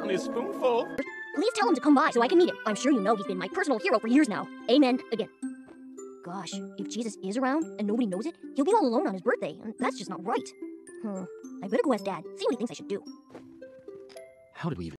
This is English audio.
Only a spoonful. Please tell him to come by so I can meet him. I'm sure you know he's been my personal hero for years now. Amen again. Gosh, if Jesus is around and nobody knows it, he'll be all alone on his birthday, and that's just not right. I better go ask Dad, see what he thinks I should do. How did we even